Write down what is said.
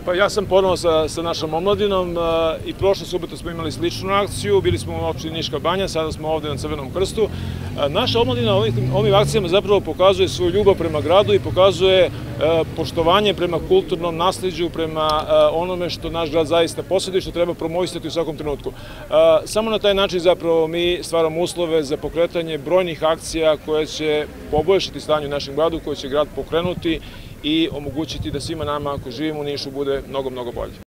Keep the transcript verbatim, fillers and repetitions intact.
Pa ja sam ponovo sa, sa našom omladinom i prošle subote smo imali sličnu akciju, bili smo u opštini Niška Banja, sada smo ovde na Crvenom krstu. Naša omladina ovim, ovim akcijama zapravo pokazuje svoju ljubav prema gradu i pokazuje poštovanje prema kulturnom nasleđu, prema onome što naš grad zaista posjeduje i što treba promovisati u svakom trenutku. Samo na taj način zapravo mi stvaramo uslove za pokretanje brojnih akcija koje će poboljšati stanje u našem gradu, koje će grad pokrenuti i omogućiti da svima nama koji živimo u Nišu bude mnogo, mnogo bolje.